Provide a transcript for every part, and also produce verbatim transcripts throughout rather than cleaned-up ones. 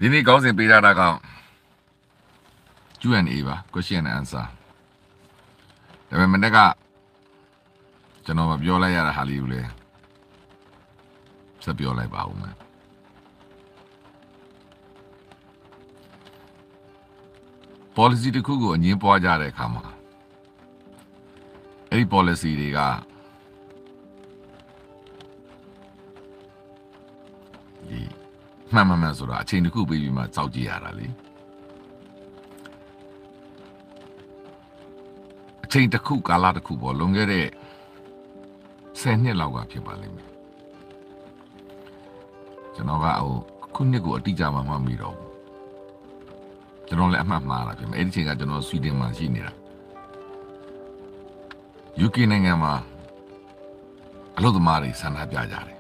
ဒီနေ့ကောင်းစဉ်ပေးထားတာက Q and A ပါ question and answer ဒါပေမဲ့မနေ့ကကျွန်တော်မပြောလိုက်ရတဲ့ဟာလေးကိုလည်းဆက်ပြောလိုက်ပါဦးမယ် policy တစ်ခုကိုအငင်းပွားကြတဲ့အခါမှာအဲ့ဒီ policy တွေကဒီမှန်မှန်မှန်ဆိုတာအချိန်တစ်ခုပြီးပြီးမှစောင့်ကြည့်ရတာလေအချိန်တစ်ခုကာလတစ်ခုပေါ့လွန်ခဲ့တဲ့ဆယ်နှစ်လောက်ကဖြစ်ပါလိမ့်မယ်ကျွန်တော်ကဟိုခုနှစ်ကိုအတိအကျမှမမိတော့ဘူးကျွန်တော်လည်းအမှတ်မှားတာဖြစ်မယ်အဲ့ဒီချိန်ကကျွန်တော်ဆွီဒင်မှာရှိနေတာ ယူကေ နိုင်ငံမှာအလုပ်သမားတွေဆန္ဒပြကြတယ်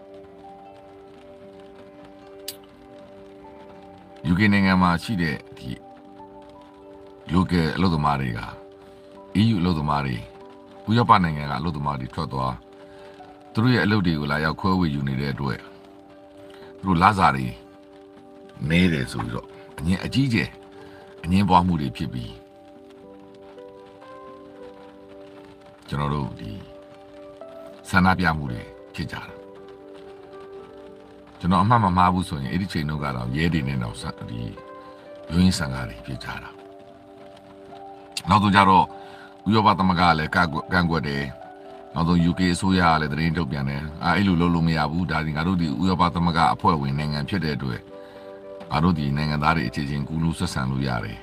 ယူကေ နိုင်ငံမှာရှိတဲ့ဒီ local အလုပ်သမားတွေက E U အလုပ်သမားတွေဥရောပနိုင်ငံကအလုပ်သမားတွေထွက်သွားသူတို့ရဲ့အလုပ်တွေကိုလာရောက်ခွဲဝေယူနေတဲ့အတွက်သူတို့လစာတွေနေတယ်ဆိုပြီးတော့အငင်းအကြီးကျယ်အငင်းပွားမှုတွေဖြစ်ပြီးကျွန်တော်တို့ဒီဆန္ဒပြမှုတွေဖြစ်ကြတာကျွန်တော်အမှတ်မမှားဘူးဆိုရင်အဲ့ဒီချိန်တော့ကတော့ရဲတွေနဲ့တော့ဒီရုံးရင်းဆန်ကားတွေဖြစ်ကြတာနောက်တော့ကြတော့ဥရောပသမဂ္ဂကလည်းကန့်ကွက်တယ်နောက်ဆုံး ယူကေ အစိုးရကလည်းသတင်းထုတ်ပြန်တယ်အဲအဲ့လိုလုပ်လို့မရဘူးဒါဒီငါတို့ဒီဥရောပသမဂ္ဂအဖွဲ့ဝင်နိုင်ငံဖြစ်တဲ့အတွက်ငါတို့ဒီနိုင်ငံသားတွေအခြေချင်းကူးလူဆက်ဆံလို့ရတယ်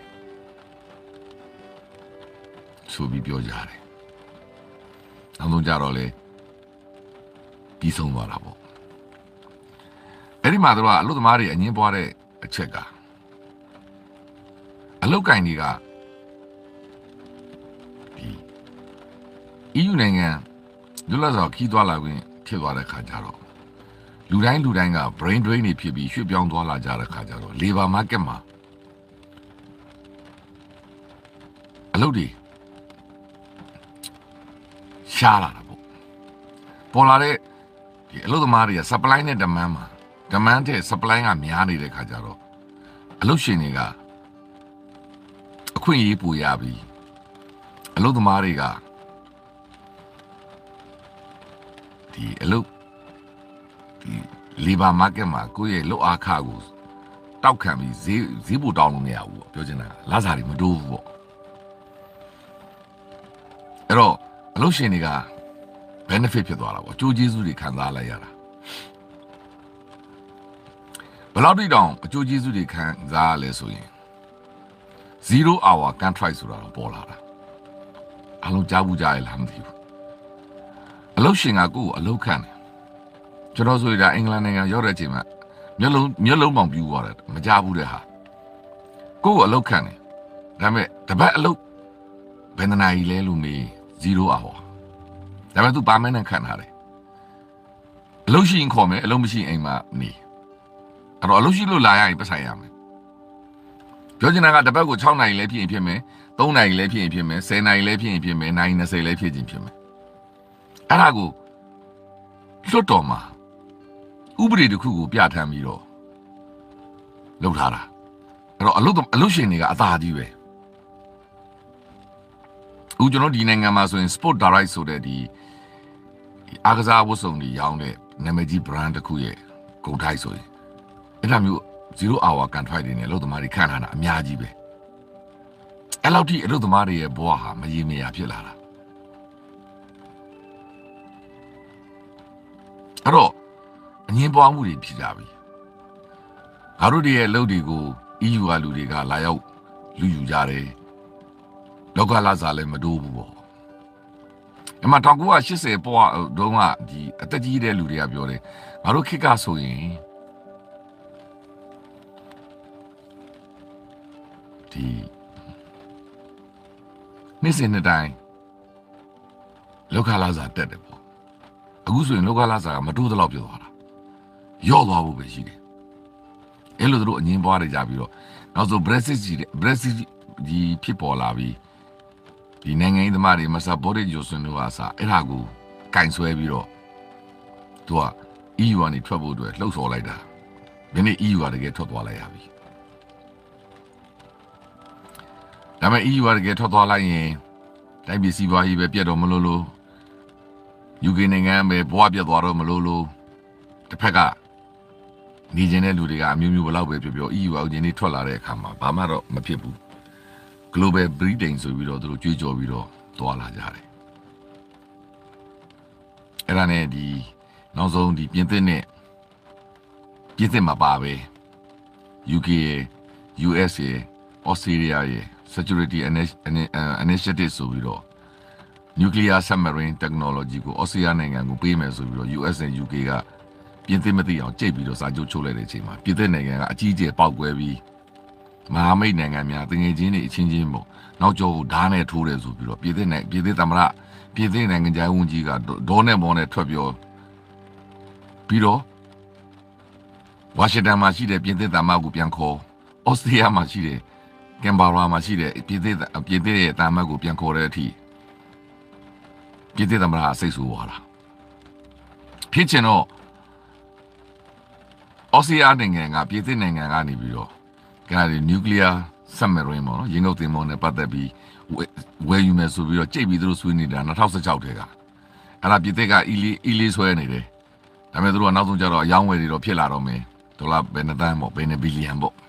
ဆိုပြီးပြောကြတယ်နောက်ဆုံးကြတော့လေပြီးဆုံးသွားတာပေါ့အဲ့ဒီမှာတော့အလုပ်သမားတွေအငင်းပွားတဲ့အချက်ကအလုပ်ကင်တွေကဒီ E U နိုင်ငံလွတ်လပ်စွာခီးသွားလာခွင့်ဖြစ်သွားတဲ့ခါကျတော့လူတိုင်းလူတိုင်းက brain drain တွေဖြစ်ပြီးရွှေ့ပြောင်းသွားလာကြတဲ့ခါကျတော့ labor market မှာအလုပ်တွေရှားလာတာပေါ့ပေါ်လာတဲ့ဒီအလုပ်သမားတွေက supply နဲ့ demand မှာ demand တဲ့ supply ကများနေတဲ့ခါကျတော့အလုပ်ရှင်တွေကအခွင့်အရေးပိုရပြီးအလုပ်သမားတွေကဒီအလုပ်ဒီ labor market မှာကိုယ့်ရဲ့လုပ်အားခကိုတောက်ခံပြီးဈေးဈေးပိုတောင်းလို့မရဘူးပေါ့ပြောချင်တာလစာတွေမတိုးဘူးပေါ့အဲ့တော့အလုပ်ရှင်တွေက benefit ဖြစ်သွားတာပေါ့အကျိုးကျေးဇူးတွေခံစားလိုက်ရတာဘယ်လောက်တိတောင်အကျိုးကျေးဇူးတွေခံစားရလဲဆိုရင် zero hour contract ဆိုတာတော့ပေါ်လာတာအလုံးကြားဘူးကြားရလားမသိဘူးအလုပ်ရှင်ကကိုယ့်ကိုအလုပ်ခံတယ်ကျွန်တော်ဆိုရတာအင်္ဂလန်နိုင်ငံရောက်တဲ့အချိန်မှာမျက်လုံးမျက်လုံးပေါင်ပြူသွားတယ်မကြားဘူးတဲ့ဟာကိုယ့်ကိုအလုပ်ခံတယ်ဒါပေမဲ့တပတ်အလုပ်ဘယ်နှနာရီလဲလို့မေး zero hour ဒါပေမဲ့သူပါမယ်နဲ့ခံထားတယ်အလုပ်ရှိရင်ခေါ်မယ်အလုပ်မရှိရင်အိမ်မှာနေအဲ့တော့အလုပ်ရှိလို့လာရရင်ပတ်ဆိုင်ရမယ်ပြောချင်တာကတပတ်ကို၆နာရီလဲဖြစ်ရင်ဖြစ်မယ်၃နာရီလဲဖြစ်ရင်ဖြစ်မယ်၁၀နာရီလဲဖြစ်ရင်ဖြစ်မယ်နာရီ၂၀လဲဖြစ်ရင်ဖြစ်မယ်အဲ့ဒါကိုလွတ်တော်မှာဥပဒေတစ်ခုကိုပြဋ္ဌာန်းပြီးတော့လုပ်ထားတာအဲ့တော့အလုပ်အလုပ်ရှင်တွေကအသာကြီးပဲအခုကျွန်တော်ဒီနိုင်ငံမှာဆိုရင် Sport Direct ဆိုတဲ့ဒီအားကစားဝတ်စုံတွေရောင်းတဲ့နာမည်ကြီး brand တစ်ခုရဲ့ကုန်ထိုက်ဆိုရင်အဲ့ဒါမျိုး zero hour contract တွေနဲ့အလုပ်သမားတွေခံထားတာအများကြီးပဲအဲ့လောက်ထိအလုပ်သမားတွေရဲ့ဘဝဟာမရေမရာဖြစ်လာတာအဲ့တော့အငင်းပွားမှုတွေဖြစ်ကြပြီငါတို့တွေရဲ့အလုပ်တွေကို E U ကလူတွေကလာရောက်လူယူကြတယ်လောကလာစားလည်းမတိုးဘူးပေါ့အမှ၁၉၈၀ပေါ်တုန်းကဒီအသက်ကြီးတဲ့လူတွေကပြောတယ်ငါတို့ခေတ်ကဆိုရင်ဒီနေ့စဉ်နေ့တိုင်းလောကလာစားတက်တယ်ပေါ့အခုဆိုရင်လောကလာစားကမတိုးသလောက်ပြောသွားတာရော့သွားဖို့ပဲရှိတယ်အဲ့လိုတို့အငင်းပွားနေကြပြီးတော့နောက်ဆို Brexit ကြီး Brexit ဒီဖြစ်ပေါ်လာပြီးဒီနိုင်ငံရေးသမားတွေမဆာဘော်ဒစ်ဂျိုဆွန်တို့ကစားအဲ့ဒါကိုကင်ဆွဲပြီးတော့သူက E U ကနေထွက်ဖို့အတွက်လှုပ်ဆော်လိုက်တာဒီနေ့ E U ကတကယ်ထွက်သွားလိုက်ရပြီဒါပေမဲ့ E U ကတကယ်ထွက်သွားလိုက်ရင်တိုင်းပြည်စီးပွားရေးပဲပြတ်တော့မလို့လို့ U K နိုင်ငံပဲဘဝပြတ်သွားတော့မလို့လို့တစ်ဖက်ကနေကျင်တဲ့လူတွေကအမျိုးမျိုးဘလောက်ပဲပြောပြော E U အောက်ကျင်းတွေထွက်လာတဲ့အခါမှာဘာမှတော့မဖြစ်ဘူး Global Britain ဆိုပြီးတော့သူတို့ကြွေးကြော်ပြီးတော့သွားလာကြတယ်အဲ့ဒါနဲ့ဒီနောက်ဆုံးဒီပြင်သစ်နဲ့ပြင်သစ်မှာပါပဲ U K ရဲ့ U S ရဲ့ Australia ရဲ့ Security Initiative ဆိုပြီးတော့ Nuclear Submarine Technology ကို Australia နိုင်ငံကိုပေးမယ်ဆိုပြီးတော့ U S နဲ့ U K ကပြင်သစ်မသိအောင်ကြိတ်ပြီးတော့စာချုပ်ချုပ်လိုက်တဲ့အချိန်မှာပြင်သစ်နိုင်ငံကအကြီးအကျယ်ပေါက်ကွဲပြီးမဟာမိတ်နိုင်ငံများတငယ်ချင်းတွေအချင်းချင်းပေါ့နောက်ကျောကိုဓာတ်နဲ့ထိုးတယ်ဆိုပြီးတော့ပြည်သစ်နဲ့ပြည်သစ်သမ္မတပြည်သစ်နိုင်ငံခြားဝန်ကြီးကဒေါ်နဲ့မော်နဲ့ထွက်ပြောပြီးတော့ဝါရှင်တန်မှာရှိတဲ့ပြည်သစ်သမ္မတကိုပြန်ခေါ်ဩစတြေးလျမှာရှိတဲ့ကင်ဘာရာမှာရှိတဲ့ပြည်သစ်ပြည်သစ်ရဲ့သမ္မတကိုပြန်ခေါ်တဲ့အထိပြည်သစ်သမ္မတစိတ်ဆိုးသွားတာဖြစ်ချင်တော့ဩစတြေးလျနိုင်ငံကပြည်သစ်နိုင်ငံကနေပြီးတော့ကဲဒီ nuclear submarine ပေါ့နော်ရေငုပ်သင်္ဘောနဲ့ပတ်သက်ပြီးဝယ်ယူမယ်ဆိုပြီးတော့ကြိတ်ပြီးသူတို့ဆွေးနေတာ၂၀၁၆ထဲကအဲ့ဒါပြည်သစ်ကအီလီအီလီဆွဲနေတယ်ဒါပေမဲ့သူတို့ကနောက်ဆုံးကျတော့အယောင်းဝယ်တွေတော့ဖြစ်လာတော့မယ်ဒေါ်လာဘယ်နှသန်းပေါ့ဘယ်နှဘီလီယံပေါ့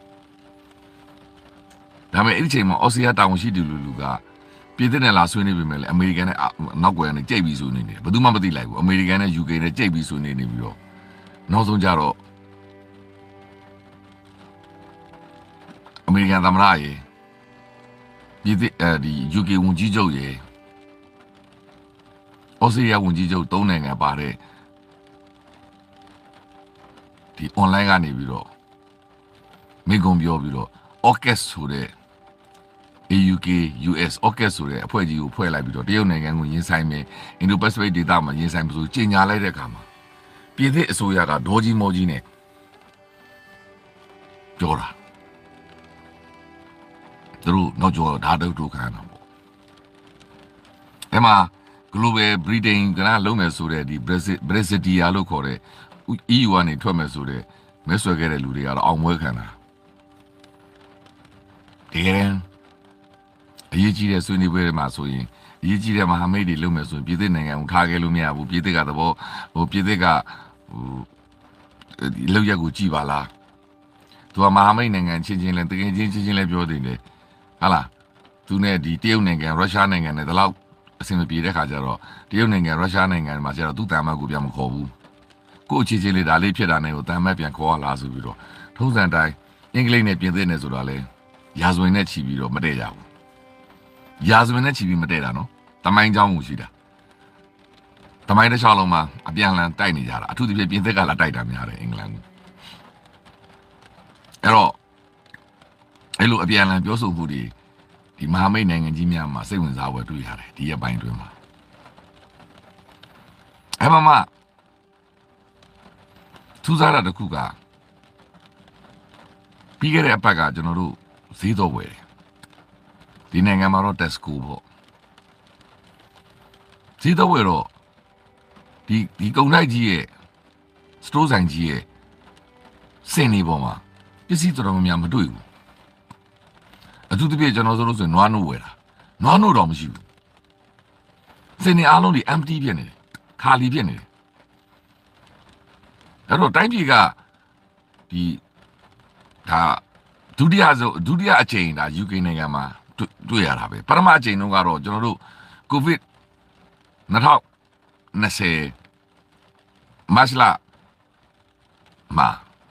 ဒါပေမဲ့အဲ့ဒီချိန်မှာဩစတြေးလျတာဝန်ရှိသူလူလူကပြည်သစ်နဲ့လာဆွေးနေပြီမဲ့လေအမေရိကန်နဲ့နောက်ကွယ်ကနေကြိတ်ပြီးဆွေးနေတယ်ဘယ်သူမှမသိလိုက်ဘူးအမေရိကန်နဲ့ U K နဲ့ကြိတ်ပြီးဆွေးနေနေပြီးတော့နောက်ဆုံးကျတော့အမေရိကန်သမ္မတရေပြည်သစ်အဲဒီ U K ဝန်ကြီးချုပ်ရေဩစတြေးလျဝန်ကြီးချုပ်သုံးနိုင်ငံပါတဲ့ဒီ online ကနေပြီးတော့မိကုံပြောပြီးတော့ AUKUS ဆိုတဲ့ A U K U S AUKUS ဆိုတဲ့အဖွဲ့ကြီးကိုဖွဲ့လိုက်ပြီးတော့တရုတ်နိုင်ငံကိုရင်ဆိုင်မယ်အင်ဒိုပစိဖိတ်ဒေသမှာရင်ဆိုင်မှုဆိုကြီးညာလိုက်တဲ့အခါမှာပြည်သစ်အစိုးရကဒေါ်ကြီးမော်ကြီးနဲ့ပြောတာသူတို့နောက်ကျော်ဓာတ်တုတ်ထုတ်ခံတာပေါ့အဲ့မှာ Global Britain ကလုံးမယ်ဆိုတဲ့ဒီ Brexit Brexitia လို့ခေါ်တဲ့ E U ကနေထွက်မယ်ဆိုတဲ့မဲဆွယ်ခဲ့တဲ့လူတွေကတော့အောင်ပွဲခံတာဒီကရင်အရေးကြီးတဲ့ဆွေးနွေးပွဲမှာဆိုရင်အရေးကြီးတဲ့မဟာမိတ်တွေလုံးမယ်ဆိုရင်ပြည်သစ်နိုင်ငံကိုထားခဲ့လို့မရဘူးပြည်သစ်ကသဘောဟိုပြည်သစ်ကဟိုလောက်ရက်ကိုကြည်ပါလားသူကမဟာမိတ်နိုင်ငံချင်းချင်းလဲတကယ်ချင်းချင်းချင်းလဲပြောနေတယ်ဟာလားသူနဲ့ဒီတရုတ်နိုင်ငံရုရှားနိုင်ငံနဲ့ဒီလောက်အဆင်မပြေတဲ့ခါကျတော့တရုတ်နိုင်ငံရုရှားနိုင်ငံမှာကျတော့သူ့တန်မတ်ကိုပြန်မခေါ်ဘူးကို့အခြေချင်းလေးဒါလေးဖြစ်တာနဲ့ကိုတန်မတ်ပြန်ခေါ်ရလားဆိုပြီးတော့ထုံးစံတိုင်းအင်္ဂလိပ်နဲ့ပြင်သစ်နဲ့ဆိုတာလဲရာဇဝင်နဲ့ချီပြီးတော့မတည့်ကြဘူးရာဇဝင်နဲ့ချီပြီးမတည့်တာနော်တမိုင်းเจ้าမှုရှိတာတမိုင်းတစ်ချောင်းလုံးမှာအပြန်လန်တိုက်နေကြတာအထူးသဖြင့်ပြင်သစ်ကလာတိုက်တာများတယ်အင်္ဂလန်ကိုအဲ့တော့အဲ့လိုအပြန်လန်ပြောဆိုမှုတွေဒီမဟာမိတ်နိုင်ငံကြီးများမှာစိတ်ဝင်စားဖွယ်တွေ့ရတယ်ဒီရက်ပိုင်းတွင်မှာအဲ့မှာမှထူးခြားတာတစ်ခုကပြီးခဲ့တဲ့အပတ်ကကျွန်တော်တို့ဈေးတော့ဝယ်တယ်ဒီနိုင်ငံမှာတော့ Tesco ပေါ့ဈေးတော့ဝယ်တော့ဒီဒီကုန်တိုက်ကြီးရဲ့စတိုးဆိုင်ကြီးရဲ့စင်နေပေါ်မှာပစ္စည်းတော်တော်များများမတွေ့ဘူးအထူးသဖြင့်ကျွန်တော်ဆိုလို့ဆိုရင်နွားနို့ဝယ်တာနွားနို့တော့မရှိဘူးစင်နေအားလုံးဒီ empty ဖြစ်နေတယ်ခါလီဖြစ်နေတယ်အဲ့တော့တိုင်းပြည်ကဒီဒါဒုတိယဆိုဒုတိယအချိန်ဒါ U K နိုင်ငံမှာတွေ့ရတာပဲပထမအချိန်တုန်းကတော့ကျွန်တော်တို့ COVID ၂၀၂၀မတ်လမှာ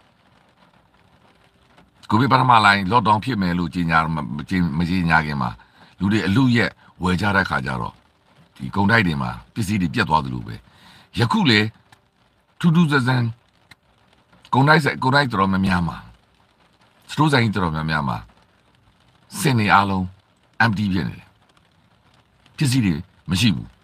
ကိုဗစ်ပထမလိုင်း lockdown ဖြစ်မယ်လို့ကြေညာမကြေညာခင်မှာလူတွေအလူရက်ဝယ်ကြတဲ့ခါကျတော့ဒီကုန်တိုက်တွေမှာပစ္စည်းတွေပြတ်သွားသလိုပဲယခုလေထူးထူးဆန်းဆန်းကုန်တိုက်ဆက်ကုန်တိုက်တော်များများမှာစတိုးဆိုင်တော်များများမှာစင်နေအားလုံး empty ဖြစ်နေတယ်ပစ္စည်းတွေမရှိဘူး